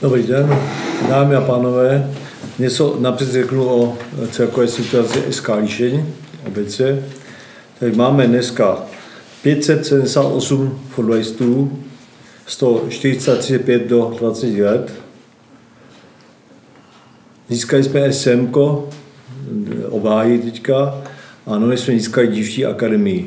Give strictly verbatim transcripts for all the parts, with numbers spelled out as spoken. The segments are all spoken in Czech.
Dobrý den, dámy a pánové. Něco napřed řeknu o celkové situaci S K Líšeň obecně. Tak máme dneska pět set sedmdesát osm fotbalistů, sto čtyřicet pět do dvacet let. Získali jsme S M ko, obhájí teďka, a nově jsme získali dívčí akademii.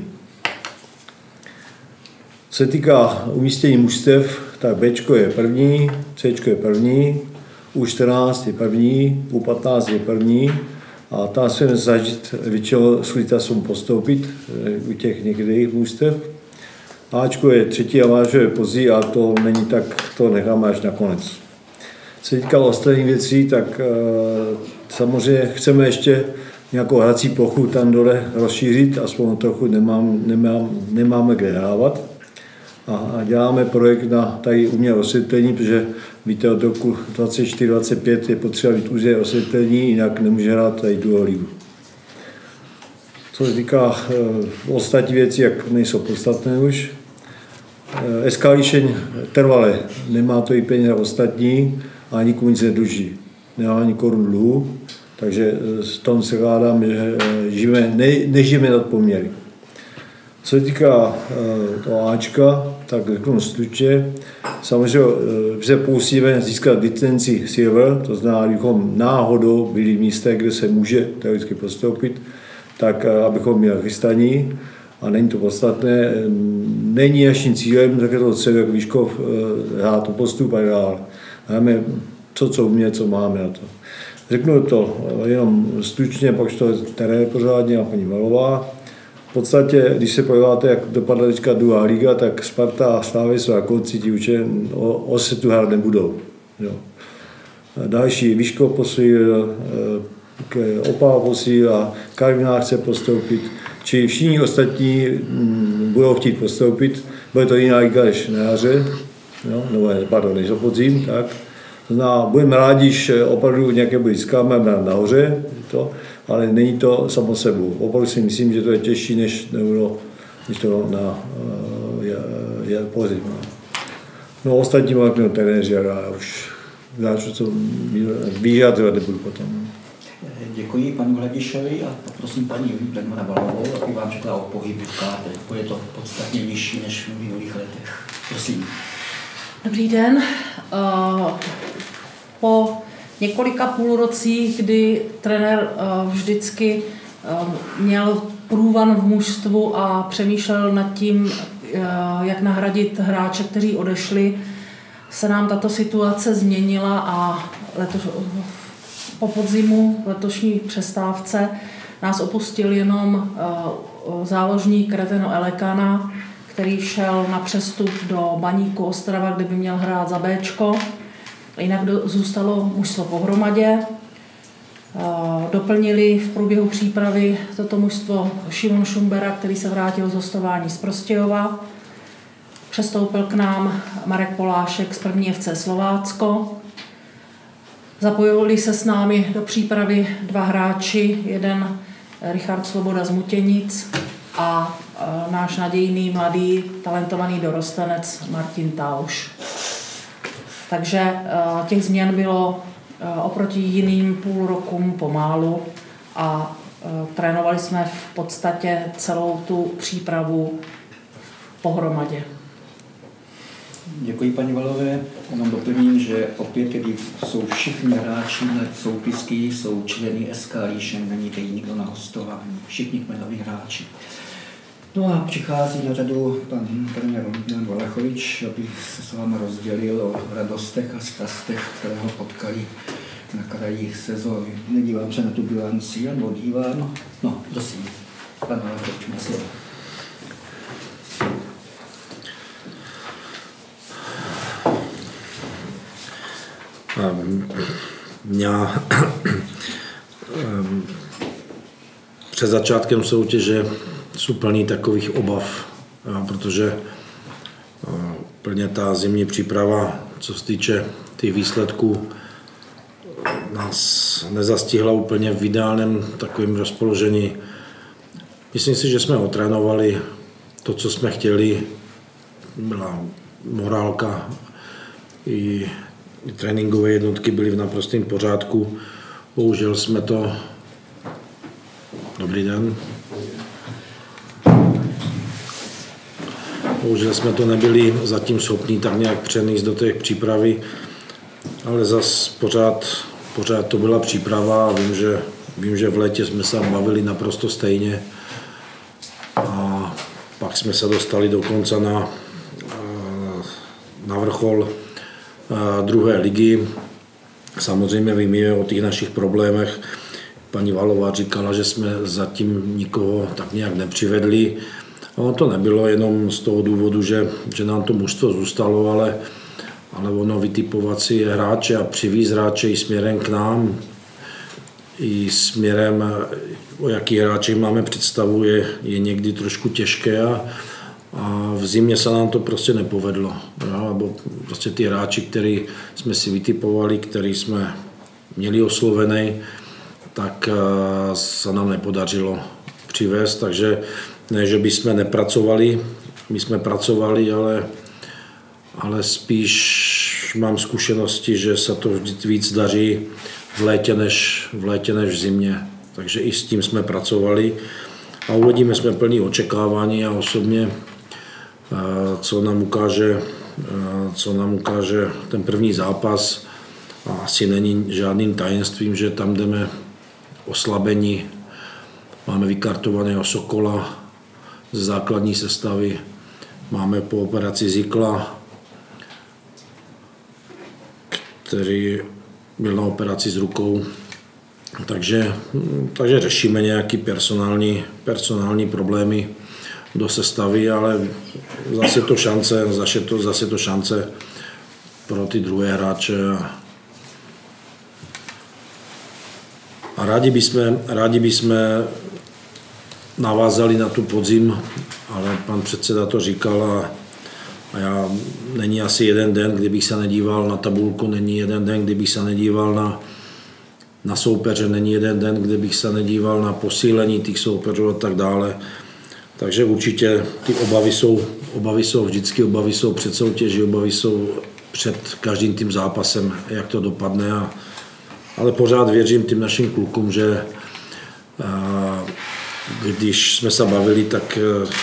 Co se týká umístění mužstev, tak Bčko je první, Cčko je první, U čtrnáct je první, U patnáct je první a tam se zažít většinou svůj časům postoupit u těch některých mužstev. Ačko je třetí a vážo je později a to není tak, to necháme až nakonec. Co se týká ostatních věcí, tak e, samozřejmě chceme ještě nějakou hrací plochu tam dole rozšířit, aspoň trochu nemám, nemám, nemáme kde hrávat. A děláme projekt na tady umělé osvětlení, protože víte, od roku dvacet čtyři dvacet pět je potřeba být umělé osvětlení, jinak nemůže hrát tady druhou ligu. Co se týká e, ostatní věcí, jak nejsou podstatné už. E, S K Líšeň trvale nemá to i peníze ostatní a nikomu nic nedluží. Nemá ani korun dluhu, takže z toho se kládám, že žijeme, ne, nežijeme nad poměry. Co se týká e, toho Ačka, tak řeknu stručně. Samozřejmě se pokusíme získat licenci Silver, to znamená, abychom náhodou byli v místech, kde se může teoreticky postoupit, tak abychom měli chystaní. A není to podstatné. Není naším cílem, tak je to celé jak Výškov, hrát to postup a dál. Máme to, co umě, co máme na to. Řeknu to jenom stručně, pak to terén pořádně a paní Valová. V podstatě, když se podíváte, jak dopadla teďka druhá liga, tak Sparta a Slávy jsou jako cítí určitě o, o se tu hrát nebudou. Jo. Další Výškov posílil, Opava posílil a Karviná chce postoupit. Či všichni ostatní m, budou chtít postoupit. Bude to jiná liga než na jaře, no, nebo pardon, než o podzim, tak. To znamená, budeme rádi, když opravdu nějaké body získáme nahoře, to, ale není to samo sebou. Opravdu si myslím, že to je těžší, než, než to na je, je podzim. No ostatní máme trenéři a já už záču, co vyjadřovat nebudu potom. Děkuji panu Hledišovi a poprosím paní Dagmara Valovou, aby vám řekla o pohybu kádry. Bude to podstatně nižší než v minulých letech. Prosím. Dobrý den. Po několika půlrocích, kdy trenér vždycky měl průvan v mužstvu a přemýšlel nad tím, jak nahradit hráče, kteří odešli, se nám tato situace změnila a letos, po podzimu letošní přestávce nás opustil jenom záložník Reteno Elekana, který šel na přestup do Baníku Ostrava, kde by měl hrát za Bčko. Jinak zůstalo mužstvo pohromadě. Doplnili v průběhu přípravy toto mužstvo Šimon Šumbera, který se vrátil z hostování z Prostějova. Přestoupil k nám Marek Polášek z první F C Slovácko. Zapojili se s námi do přípravy dva hráči, jeden Richard Svoboda z Mutěnic a náš nadějný, mladý, talentovaný dorostenec Martin Tauš. Takže těch změn bylo oproti jiným půl rokům pomálu a trénovali jsme v podstatě celou tu přípravu pohromadě. Děkuji paní Valové. Jenom doplním, že opět, když jsou všichni hráči na soupisky, jsou členy S K Líšeň, není tady nikdo na hostování, všichni kmenoví hráči. No a přichází na řadu pan trenér Jan Valechovič, aby se s vámi rozdělil o radostech a strastech, které ho potkali na krajích sezóny. Nedívám se na tu bilanci, jen odívám. No, prosím, pan Valechovič, má slovo. Já před začátkem soutěže jsou plný takových obav, protože plně ta zimní příprava, co se týče těch výsledků, nás nezastihla úplně v ideálním takovém rozpoložení. Myslím si, že jsme otrénovali to, co jsme chtěli. Byla morálka i tréninkové jednotky byly v naprostém pořádku. Bohužel jsme to... Dobrý den. Bohužel jsme to nebyli zatím schopni tak nějak přenést do té přípravy, ale zas pořád, pořád to byla příprava a vím, že, vím, že v létě jsme se bavili naprosto stejně. A pak jsme se dostali dokonce na, na vrchol druhé ligy. Samozřejmě víme o těch našich problémech. Paní Valová říkala, že jsme zatím nikoho tak nějak nepřivedli. No, to nebylo jenom z toho důvodu, že, že nám to mužstvo zůstalo, ale, ale ono vytipovat si hráče a přivízt hráče i směrem k nám, i směrem, o jakých hráčích máme představu, je, je někdy trošku těžké a, a v zimě se nám to prostě nepovedlo. Jo? Nebo prostě ty hráči, který jsme si vytipovali, který jsme měli oslovený, tak se nám nepodařilo přivést, takže ne, že bychom nepracovali, my jsme pracovali, ale, ale spíš mám zkušenosti, že se to víc daří v létě než v, létě než v zimě. Takže i s tím jsme pracovali a uvidíme, jsme plní očekávání a osobně, co nám ukáže, co nám ukáže ten první zápas. A asi není žádným tajemstvím, že tam jdeme oslabení. Máme vykartovaného Sokola z základní sestavy, máme po operaci Zikla, který byl na operaci s rukou, takže, takže řešíme nějaké personální, personální problémy do sestavy, ale zase to šance, zase to, zase to šance pro ty druhé hráče. A rádi bychom, rádi bychom navázali na tu podzim, ale pan předseda to říkal a, a já, není asi jeden den, kdybych se nedíval na tabulku, není jeden den, kdybych se nedíval na, na soupeře, není jeden den, kdybych se nedíval na posílení těch soupeřů a tak dále. Takže určitě ty obavy jsou, obavy jsou vždycky, obavy jsou před soutěží, obavy jsou před každým tím zápasem, jak to dopadne. A, ale pořád věřím tím našim klukům, že a, když jsme se bavili, tak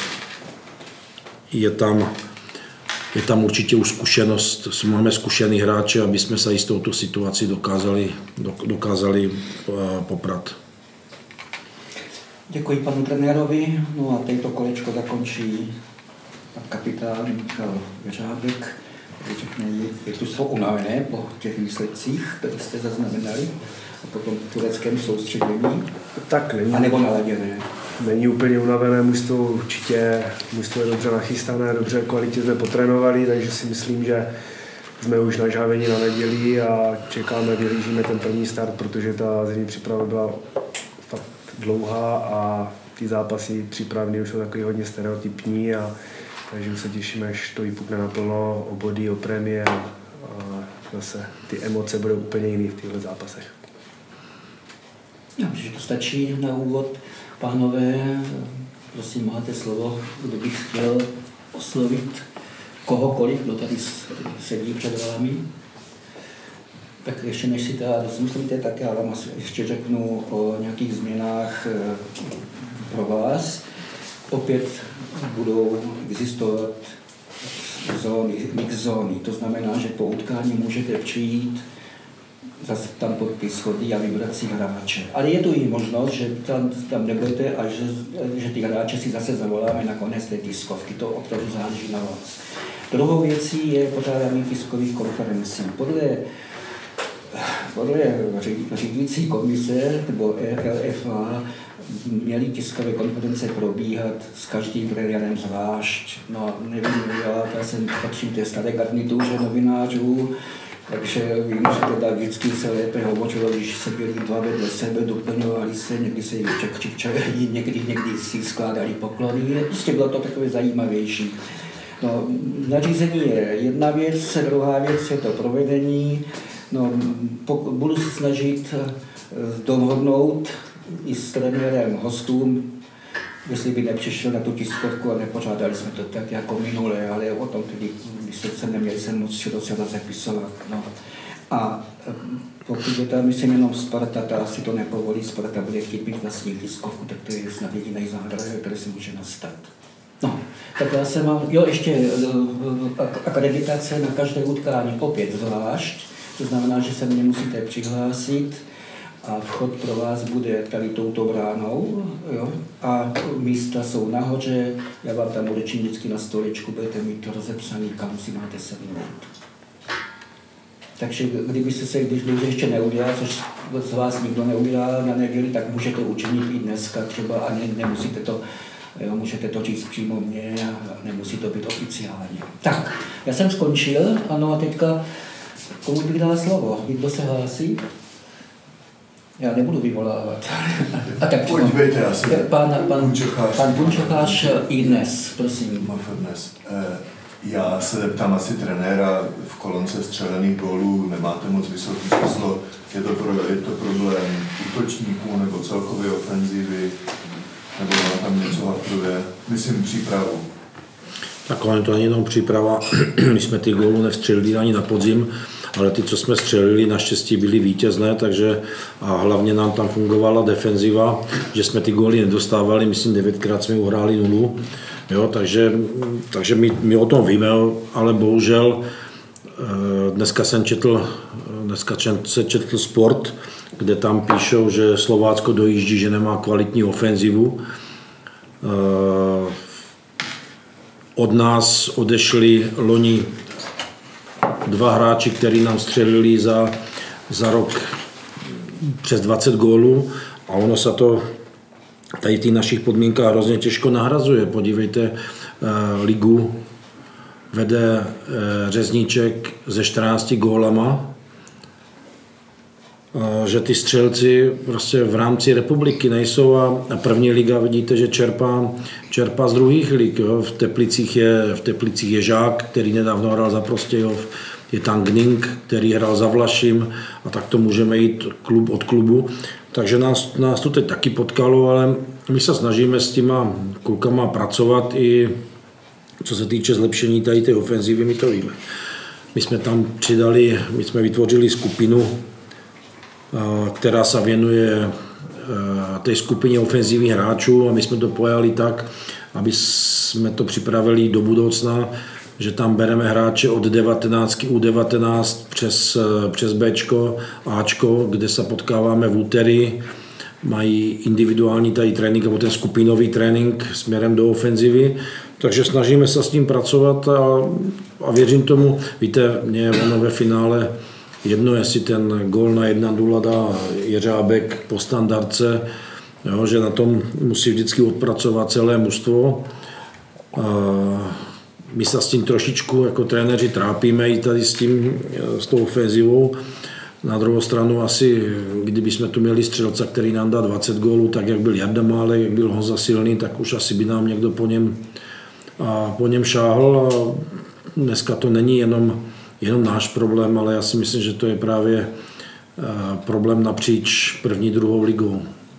je tam, je tam určitě už zkušenost, máme zkušený hráče, aby jsme se i s touto situací dokázali, dokázali poprat. Děkuji panu trenérovi. No a tento kolečko zakončí pan kapitán Michal Jeřábek. Řekne, je tu jsou unavené po těch výsledcích, které jste zaznamenali, a po tom tureckém soustředění. Tak není. A nebo naladěné. Není úplně unavené mužstvo, určitě mužstvo je dobře nachystané, dobře kvalitě jsme potrénovali, takže si myslím, že jsme už nažáveni na neděli a čekáme, vyhlížíme ten první start, protože ta zimní příprava byla fakt dlouhá a ty zápasy přípravné už jsou takový hodně stereotypní, a takže už se těšíme, až to vypukne naplno, o body, o prémie a zase ty emoce budou úplně jiné v těchto zápasech. Já myslím, že to stačí na úvod. Pánové, prosím, máte slovo, kdo bych chtěl oslovit kohokoliv, kdo tady sedí před vámi. Tak ještě než si teda rozmyslíte, tak já vám ještě řeknu o nějakých změnách pro vás. Opět budou existovat zóny, mix zóny, to znamená, že po utkání můžete přijít, zase tam podpis chodí a vybrat si hráče. Ale je tu i možnost, že tam, tam nebudete a že, že ty hráče si zase zavoláme na konec té tiskovky. To opravdu záleží na vás. Druhou věcí je pořádání tiskových konferencí. Podle, podle řídící komise nebo L F A měly tiskové konference probíhat s každým trenérem zvlášť. No nevím, já jsem patřím té staré garnituře novinářů, takže vím, že teda vždycky se lépe hovořilo, když se byli dva vedle sebe, doplňovali se, někdy se jim čekčikčali, někdy, někdy si skládali poklony, prostě bylo to takové zajímavější. No, nařízení je jedna věc, druhá věc je to provedení. No, budu se snažit dohodnout i s trenérem hostům, jestli by nepřišel na tu tiskovku a nepořádali jsme to tak jako minule, ale o tom tedy, když se neměli se moc široce rozepisovat. No. Pokud je tam, myslím, jenom Sparta, ta si to nepovolí, Sparta bude chtít být vlastní tiskovku, tak to je snad jediný záhrad, který se může nastat. No, tak já jsem mám, jo, ještě akreditace na každé utkání opět zvlášť, to znamená, že se nemusíte přihlásit a vchod pro vás bude tady touto bránou, jo, a místa jsou nahoře, já vám tam odečím vždycky na stoličku, budete mít to rozepsaný, kam si máte sednout. Takže kdybyste se, když bych ještě neudělal, což z vás nikdo neudělal na neděli, tak můžete učinit i dneska třeba a ne, nemusíte to, jo, můžete to říct přímo mně a nemusí to být oficiálně. Tak, já jsem skončil, ano a teďka, komu bych dal slovo? Kdo se hlásí? Já nebudu vyvolávat. A tak podívejte, já jsem pan, pan, Punčochář. pan Punčochář i dnes, prosím. Dnes. Já se zeptám asi trenéra, v kolonce střelených gólů nemáte moc vysoké číslo. Je to, pro, je to problém útočníků nebo celkové ofenzivy, nebo tam něco hapruje? Myslím přípravu. Tak ale to není jenom příprava, my jsme ty gólů nevstřelili ani na podzim, ale ty, co jsme střelili, naštěstí byly vítězné, takže a hlavně nám tam fungovala defenziva, že jsme ty góly nedostávali, myslím devětkrát jsme uhráli nulu, jo, takže, takže my, my o tom víme, ale bohužel dneska jsem četl, dneska se četl Sport, kde tam píšou, že Slovácko dojíždí, že nemá kvalitní ofenzivu. Od nás odešli loni dva hráči, kteří nám střelili za, za rok přes dvacet gólů a ono se to tady v těch našich podmínkách hrozně těžko nahrazuje. Podívejte, ligu vede Řezníček se čtrnácti gólama, že ty střelci prostě v rámci republiky nejsou a první liga vidíte, že čerpá, čerpá z druhých lig. Jo. V Teplicích je, v Teplicích je Žák, který nedávno hrál za Prostějov, je tam Gning, který hrál za Vlašim a tak to můžeme jít klub od klubu. Takže nás, nás to teď taky potkalo, ale my se snažíme s těma klukama pracovat i co se týče zlepšení tady té ofenzivy, my to víme. My jsme tam přidali, my jsme vytvořili skupinu, která se věnuje té skupině ofenzivních hráčů a my jsme to pojali tak, aby jsme to připravili do budoucna, že tam bereme hráče od devatenáctky U devatenáct přes, přes Bčko, Ačko, kde se potkáváme v úterý, mají individuální tady trénink, nebo ten skupinový trénink směrem do ofenzivy, takže snažíme se s tím pracovat a, a věřím tomu, víte, mě ono ve finále jedno, jestli ten gól na jedna nula dá Jeřábek po standardce, jo, že na tom musí vždycky odpracovat celé mužstvo. My se s tím trošičku jako trenéři trápíme i tady s tím, s tou ofenzivou. Na druhou stranu asi, kdyby jsme tu měli střelce, který nám dá dvacet gólů, tak jak byl Jarda Málek, jak byl Honza Silný, tak už asi by nám někdo po něm, a po něm šáhl. A dneska to není jenom jenom náš problém, ale já si myslím, že to je právě problém napříč první, druhou ligou.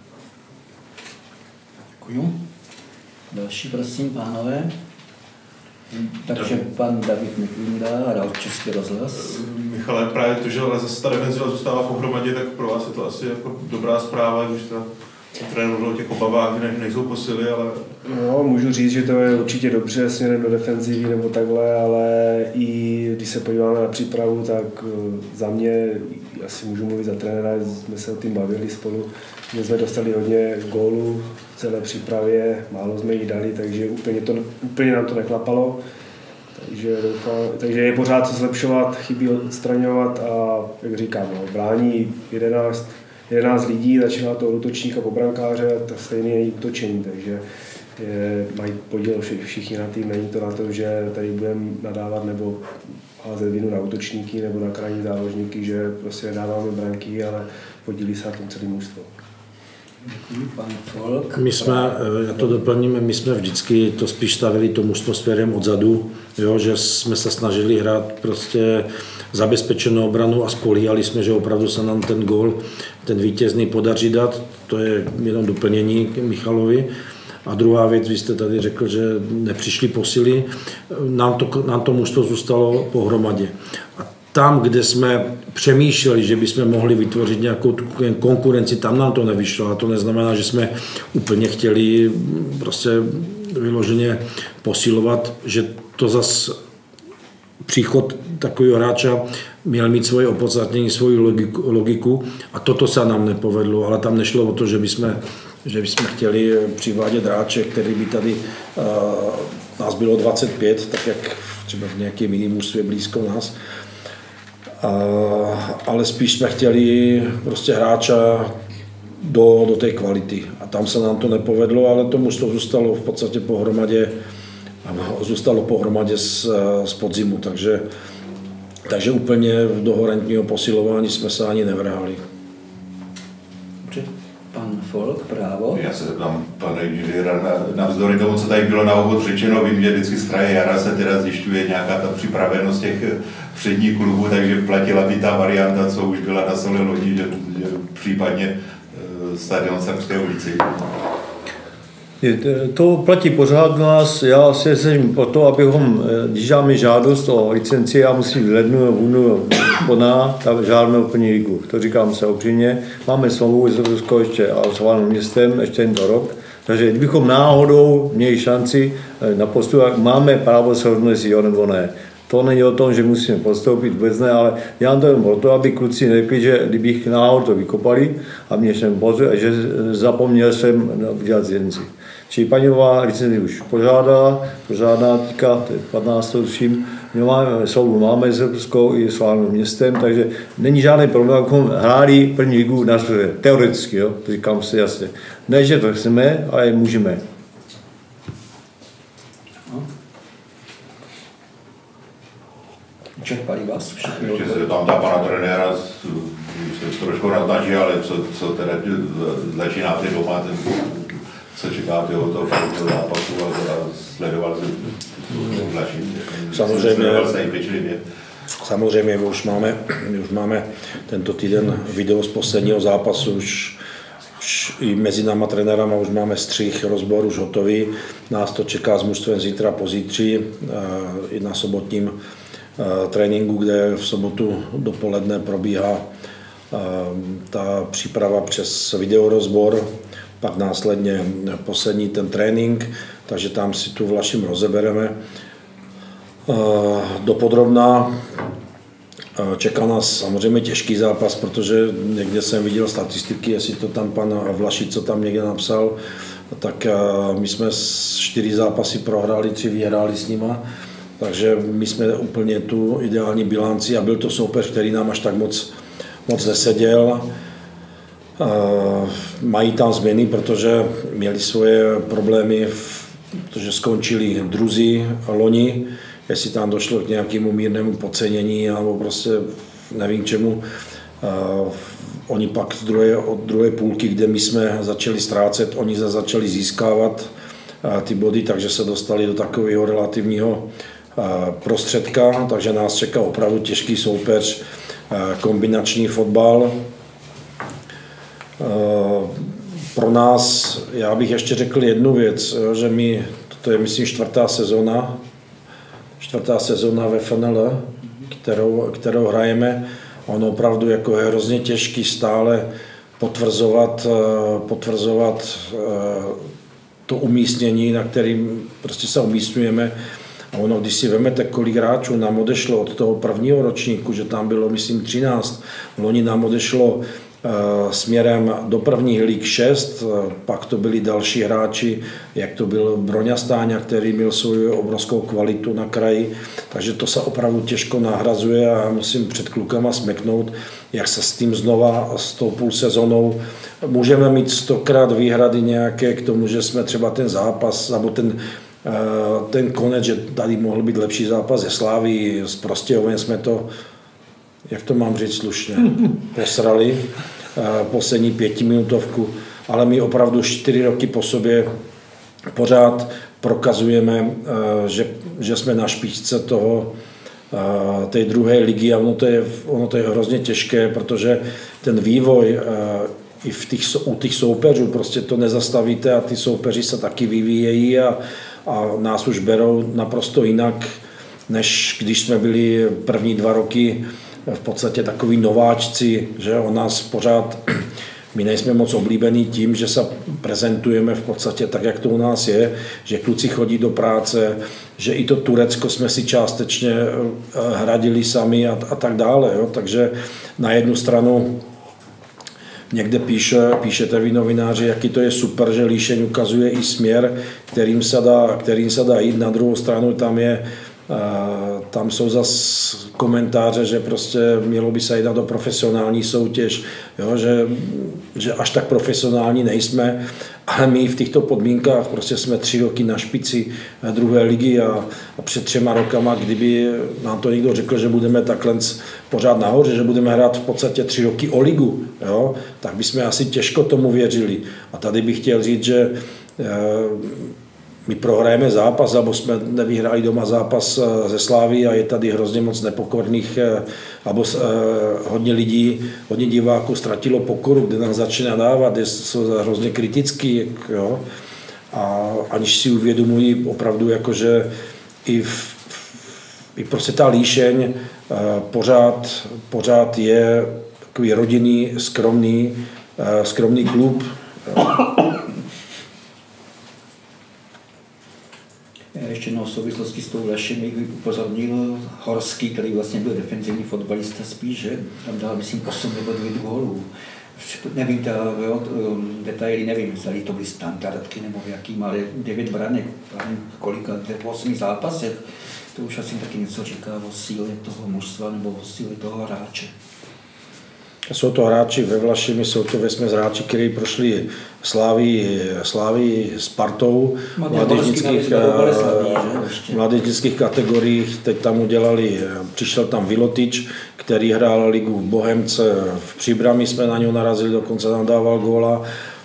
Děkuju. Další, prosím, pánové. Takže pan David Miklinda hrál Český rozhlas. Michale, právě to, že zase ta defenziva zůstává pohromadě, tak pro vás je to asi jako dobrá zpráva, když ta trenér o těch obavách ne, nejsou posily, ale... No, můžu říct, že to je určitě dobře směrem do defenzivy nebo takhle, ale i když se podíváme na přípravu, tak za mě, asi můžu mluvit za trenéra, jsme se o tím bavili spolu, že jsme dostali hodně gólů v celé přípravě, málo jsme jich dali, takže úplně, to, úplně nám to neklapalo. Takže, doufám, takže je pořád co zlepšovat, chyby odstraňovat a, jak říkám, no, brání jedenáct jedenáct lidí, začíná to od útočníka po brankáře a to stejně je útočení, takže je, mají podíl všichni na tým, není to na tom, že tady budeme nadávat nebo házet vinu na útočníky nebo na krajní záložníky, že prostě dáváme branky, ale podílí se na tom celý mužstvo. Děkuji, pan Folk. My jsme, já to doplníme, my jsme vždycky to spíš stavili to mužstvo směrem odzadu, jo, že jsme se snažili hrát prostě zabezpečenou obranu a spolíhali jsme, že opravdu se nám ten gól, ten vítězný podaří dát, to je jenom doplnění k Michalovi. A druhá věc, vy jste tady řekl, že nepřišly posily, nám to, nám to mužstvo zůstalo pohromadě. A tam, kde jsme přemýšleli, že bychom mohli vytvořit nějakou konkurenci, tam nám to nevyšlo. A to neznamená, že jsme úplně chtěli prostě vyloženě posilovat, že to zas příchod takového hráča měl mít svoje opodstatnění, svoji logiku, logiku a toto se nám nepovedlo, ale tam nešlo o to, že bychom, že bychom chtěli přivádět hráče, který by tady, uh, nás bylo dvacet pět, tak jak třeba v nějakém jiném mužství blízko nás, uh, ale spíš jsme chtěli prostě hráča do, do té kvality a tam se nám to nepovedlo, ale to mužstvo zůstalo v podstatě pohromadě zůstalo pohromadě z, z podzimu, takže, takže úplně do horentního posilování jsme se ani nevrhali. Pan Folk, právo. Já se zeptám, pane inženýra, navzdory tomu, co tady bylo na úvod řečeno, vím, že vždycky z kraje jara se teda zjišťuje nějaká ta připravenost těch předních klubů, takže platila by ta varianta, co už byla na Sole lodi, že, že případně stadion Srbské ulici. To platí pořád nás, já si jsem o to, abychom, když dáme žádost o licenci, já musím v lednu, v únoru podat, tak žádnou první ligu. To říkám se upřímně. Máme smlouvu s Ruskou ještě a s hlavním městem ještě tento rok, takže kdybychom náhodou měli šanci na postup, máme právo se rozhodnout, jestli jo nebo ne. To není o tom, že musíme postoupit, vůbec ne, ale já to jen proto, aby kluci neřekli, že kdybych náhodou to vykopali a mě jsem pozor, že zapomněl jsem udělat licenci. Čili paňová licenci už požádala, požádá teďka, to je patnáctého tuším, máme, soudu máme s Evropskou i s hlavním městem, takže není žádný problém, abychom hráli první ligu na světě, teoreticky, jo, to říkám si jasně. Ne, že to chceme, ale můžeme. Čerpali vás všechny. Ještě se tam ta pana trenéra, se trošku naznačí, ale co, co teda začínáte doma, ten, co čekáte od toho prvního zápasu a sledoval se další. Samozřejmě, samozřejmě už máme, už máme tento týden video z posledního zápasu, už, už i mezi náma trenérama už máme střih, rozbor už hotový. Nás to čeká s mužstvem zítra, pozítří i na sobotním tréninku, kde v sobotu dopoledne probíhá ta příprava přes videorozbor, pak následně poslední ten trénink, takže tam si tu Vlašim rozebereme dopodrobná. Čeká nás samozřejmě těžký zápas, protože někde jsem viděl statistiky, jestli to tam pan Vlašič, co tam někde napsal, tak my jsme čtyři zápasy prohráli, tři vyhráli s nima. Takže my jsme úplně tu ideální bilanci a byl to soupeř, který nám až tak moc, moc neseděl. Mají tam změny, protože měli svoje problémy, protože skončili druzí loni, jestli tam došlo k nějakému mírnému podcenění nebo prostě nevím k čemu. Oni pak z druhé, od druhé půlky, kde my jsme začali ztrácet, oni začali získávat ty body, takže se dostali do takového relativního prostředka, takže nás čeká opravdu těžký soupeř, kombinační fotbal. Pro nás, já bych ještě řekl jednu věc, že my, to je myslím čtvrtá sezóna, čtvrtá sezóna ve F N L, kterou, kterou hrajeme. Ono opravdu jako je hrozně těžký stále potvrzovat, potvrzovat to umístění, na kterým prostě se umístňujeme. A ono, když si vezmete, kolik hráčů nám odešlo od toho prvního ročníku, že tam bylo, myslím, třináct, loni nám odešlo uh, směrem do prvních lig šest, uh, pak to byli další hráči, jak to byl Broňa Stáňa, který měl svou obrovskou kvalitu na kraji, takže to se opravdu těžko nahrazuje a musím před klukama smeknout, jak se s tím znova, s tou půl sezónou, můžeme mít stokrát výhrady nějaké k tomu, že jsme třeba ten zápas, nebo ten ten konec, že tady mohl být lepší zápas ze Sláví, s Prostějovem jsme to, jak to mám říct slušně, posrali, poslední pětiminutovku, ale my opravdu čtyři roky po sobě pořád prokazujeme, že, že jsme na špičce toho, té druhé ligy a ono to, je, ono to je hrozně těžké, protože ten vývoj i v těch, u těch soupeřů prostě to nezastavíte a ty soupeři se taky vyvíjejí a a nás už berou naprosto jinak, než když jsme byli první dva roky v podstatě takový nováčci, že o nás pořád, my nejsme moc oblíbení tím, že se prezentujeme v podstatě tak, jak to u nás je, že kluci chodí do práce, že i to Turecko jsme si částečně hradili sami a, a tak dále. Jo? Takže na jednu stranu někde píše, píšete vy novináři, jaký to je super, že Líšeň ukazuje i směr, kterým se dá, kterým se dá jít. Na druhou stranu tam je tam jsou zase komentáře, že prostě mělo by se jít do profesionální soutěž, jo, že, že až tak profesionální nejsme, ale my v těchto podmínkách prostě jsme tři roky na špici druhé ligy a, a před třema rokama, kdyby nám to někdo řekl, že budeme takhle pořád nahoře, že budeme hrát v podstatě tři roky o ligu, jo, tak bychom asi těžko tomu věřili. A tady bych chtěl říct, že my prohrajeme zápas, nebo jsme nevyhráli doma zápas ze Slávy a je tady hrozně moc nepokorných, nebo hodně lidí, hodně diváků ztratilo pokoru, kde nám začne nadávat, jsou hrozně kritický, jo? A aniž si uvědomují opravdu, jakože i, v, i prostě ta Líšeň pořád, pořád je takový rodinný, skromný, skromný klub. Ještě jednou v souvislosti s tou Lešem bych upozornil Horský, který vlastně byl defenzivní fotbalista spíš, že tam dal, myslím, osm nebo devět gólů. Nevím, ta, jo, detaily nevím, zda to byly standardky nebo jakým, ale devět branek, kolika, v osmi zápasech, to už asi taky něco říká o síle toho mužstva nebo o síle toho hráče. Jsou to hráči ve Vlašimi, jsou to vesměs hráči, kteří prošli Slávy, Slávy Spartou v mládežnických kategoriích. Teď tam udělali, přišel tam Vilotič, který hrál ligu v Bohemce, v Příbrami jsme na něho narazili, dokonce tam dával góla.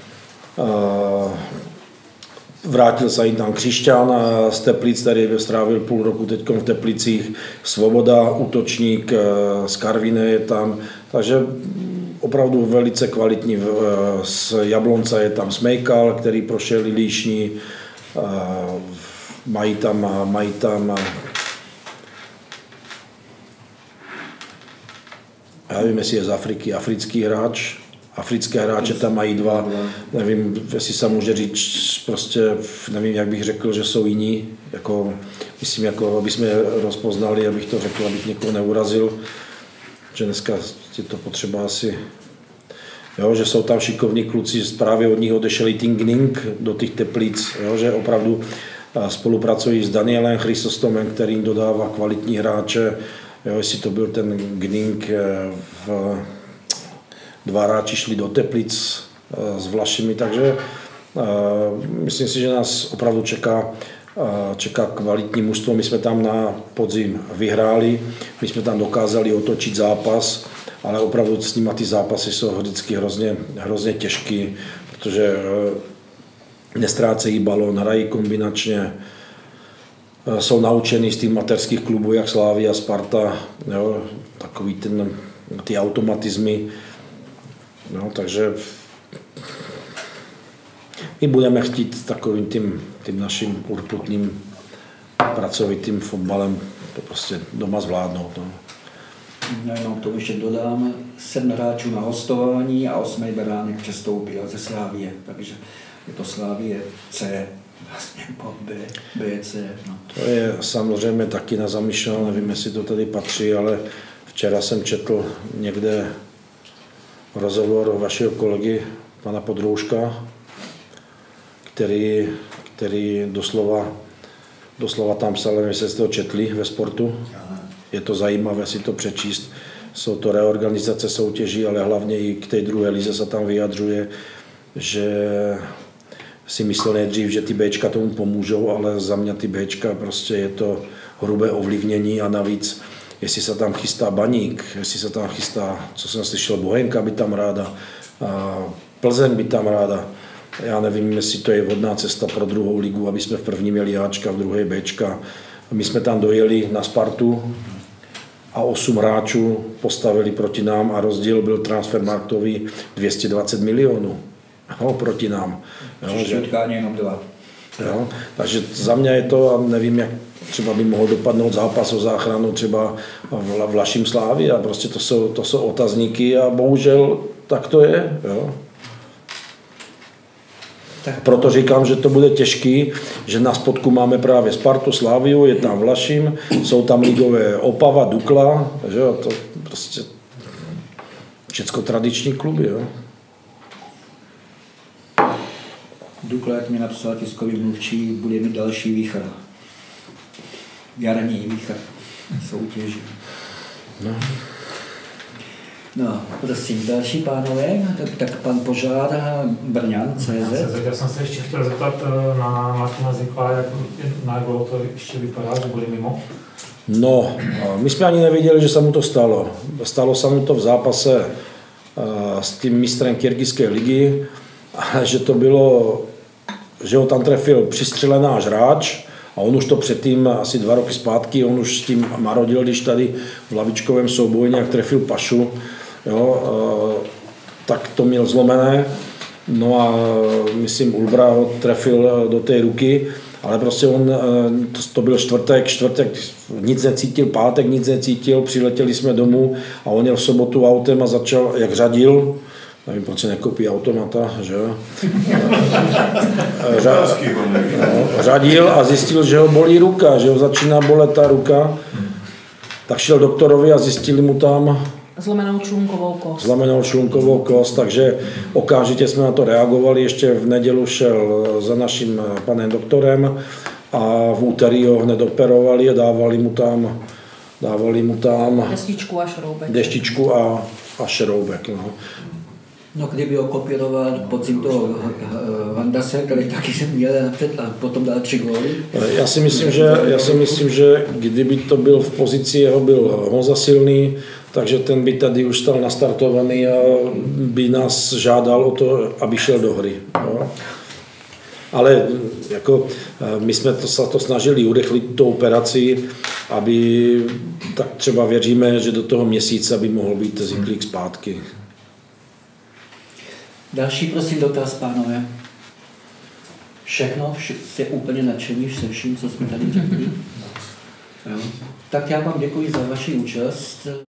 Vrátil se jim tam Křišťán z Teplic, který strávil půl roku teď v Teplicích, Svoboda, útočník z Karviné je tam, takže opravdu velice kvalitní. Z Jablonce je tam Smejkal, který prošel i Líšní, mají tam, mají tam já nevím, jestli je z Afriky, africký hráč, africké hráče tam mají dva, nevím, jestli se může říct, prostě nevím, jak bych řekl, že jsou jiní, jako, myslím, jako, aby jsme je rozpoznali, abych to řekl, abych někoho neurazil, že dneska je to potřeba asi, jo, že jsou tam šikovní kluci, právě od nich odešel i Tingning do těch Teplic, jo, že opravdu spolupracují s Danielem Chrysostomem, který jim dodává kvalitní hráče, jo, jestli to byl ten Gning v dva hráči šli do Teplic s Vlašimi, takže uh, myslím si, že nás opravdu čeká, uh, čeká kvalitní mužstvo. My jsme tam na podzim vyhráli, my jsme tam dokázali otočit zápas, ale opravdu s nimi ty zápasy jsou vždycky hrozně, hrozně těžký, protože uh, nestrácejí balón, hrají kombinačně, uh, jsou naučení z těch mateřských klubů, jak Slávy a Sparta, jo, takový ten, ty automatizmy. No, takže my budeme chtít takovým tím, tím naším urputným pracovitým fotbalem to prostě doma zvládnout. No. Já jenom k tomu ještě dodám, sedm hráčů na hostování a osmý beránek přestoupil ze Slávie, takže je to Slávie C, vlastně po B, B, C. No. To je samozřejmě taky na zamýšlení, nevím, jestli to tady patří, ale včera jsem četl někde rozhovor vašeho kolegy, pana Podrouška, který, který doslova, doslova tam psal, nevím, jestli jste to četli ve Sportu. Je to zajímavé si to přečíst. Jsou to reorganizace soutěží, ale hlavně i k té druhé lize se tam vyjadřuje, že si myslel nejdřív, že ty Bčka tomu pomůžou, ale za mě ty Bčka prostě je to hrubé ovlivnění a navíc jestli se tam chystá Baník, jestli se tam chystá, co jsem slyšel, Bohemka by tam ráda, Plzeň by tam ráda. Já nevím, jestli to je vhodná cesta pro druhou ligu, aby jsme v první měli Ačka, v druhé Bčka. My jsme tam dojeli na Spartu a osm hráčů postavili proti nám a rozdíl byl transfermarktový dvě stě dvacet milionů. No, proti nám. Příští utkání jenom dva. Jo? Takže za mě je to, a nevím, jak třeba by mohl dopadnout zápas o záchranu třeba v Vlaším Slávii a prostě to jsou, to jsou otazníky a bohužel tak to je. Jo? Tak. Proto říkám, že to bude těžký, že na spodku máme právě Spartu, Sláviu, je tam Vlašim, jsou tam ligové Opava, Dukla, že jo, to prostě všecko tradiční kluby. Jo? Dukla, jak mi napsal tiskový mluvčí, bude mít další výchr. Jarní výchr soutěži. No. No, prosím, další pánové, tak, tak pan Požár, Brňan, C Z. Já jsem se ještě chtěl zeptat na Martina Zikla, jak na golu to ještě vypadá, že bude mimo. No, my jsme ani nevěděli, že se mu to stalo. Stalo se mu to v zápase s tím mistrem Kyrgyzské ligy, že to bylo, že ho tam trefil přistřelený náš hráč a on už to předtím, asi dva roky zpátky, on už s tím marodil, když tady v lavičkovém souboji nějak trefil pašu, jo, tak to měl zlomené. No a myslím, Ulbra ho trefil do té ruky, ale prostě on, to, to byl čtvrtek, čtvrtek nic necítil, pátek nic necítil, přiletěli jsme domů a on jel v sobotu autem a začal, jak řadil, nevím, proč se nekoupí automata, že jo. Řa, řadil a zjistil, že ho bolí ruka, že ho začíná bolet ta ruka, tak šel doktorovi a zjistili mu tam zlomenou člunkovou kost. Zlomenou člunkovou kost, takže okamžitě jsme na to reagovali, ještě v nedělu šel za naším panem doktorem a v úterý ho hned operovali a dávali mu tam, dávali mu tam destičku a šroubek. Deštičku a, a šroubek. No. No, kdyby ho kopíroval podzim toho Vandase, který taky jsem měl napřed a potom dal tři góly. Já si myslím, že, já si myslím, že kdyby to byl v pozici, jeho byl Honza Silný, takže ten by tady už stal nastartovaný a by nás žádal o to, aby šel do hry. No. Ale jako, my jsme to, se to snažili urychlit tu operaci, aby tak třeba věříme, že do toho měsíce by mohl být Ziklík zpátky. Další, prosím, dotaz, pánové. Všechno, vše, jste úplně nadšení se vším, co jsme tady řekli. Jo. Tak já vám děkuji za vaši účast.